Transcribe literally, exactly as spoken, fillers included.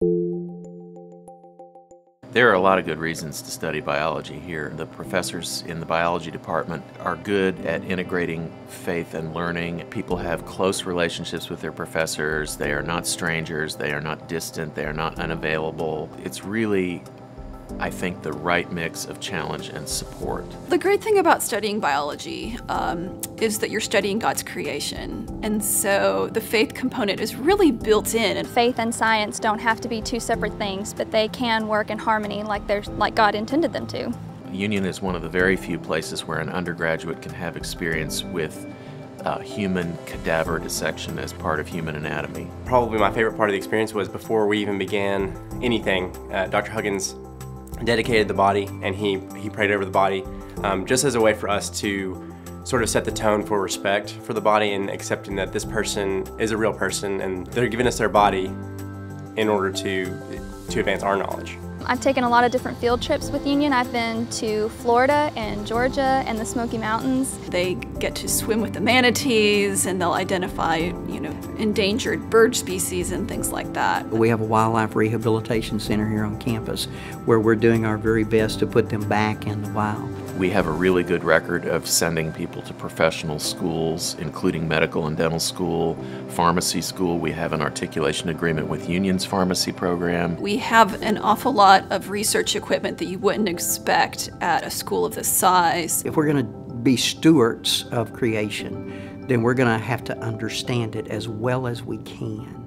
There are a lot of good reasons to study biology here. The professors in the biology department are good at integrating faith and learning. People have close relationships with their professors. They are not strangers. They are not distant. They are not unavailable. It's really, I think, the right mix of challenge and support. The great thing about studying biology um, is that you're studying God's creation. And so the faith component is really built in. Faith and science don't have to be two separate things, but they can work in harmony like, they're, like God intended them to. Union is one of the very few places where an undergraduate can have experience with uh, human cadaver dissection as part of human anatomy. Probably my favorite part of the experience was before we even began anything, uh, Doctor Huggins dedicated the body, and he, he prayed over the body, um, just as a way for us to sort of set the tone for respect for the body and accepting that this person is a real person and they're giving us their body in order to, to advance our knowledge. I've taken a lot of different field trips with Union. I've been to Florida and Georgia and the Smoky Mountains. They get to swim with the manatees, and they'll identify, you know, endangered bird species and things like that. We have a wildlife rehabilitation center here on campus where we're doing our very best to put them back in the wild. We have a really good record of sending people to professional schools, including medical and dental school, pharmacy school. We have an articulation agreement with Union's pharmacy program. We have an awful lot of research equipment that you wouldn't expect at a school of this size. If we're going to be stewards of creation, then we're going to have to understand it as well as we can.